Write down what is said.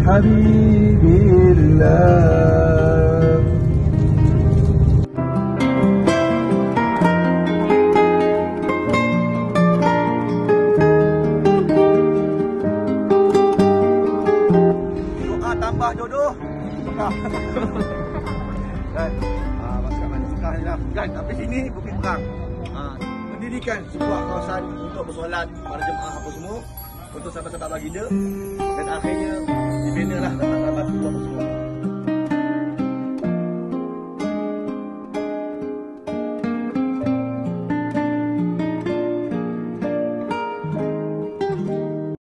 habibillah. Doa tambah jodoh. Dan masyarakat suka kan, tapi sini bukit perang. Mendirikan sebuah kawasan untuk bersolat para jemaah apa semua, untuk sahabat-sahabat baginda, dan akhirnya dibinalah tempat-tempat semua.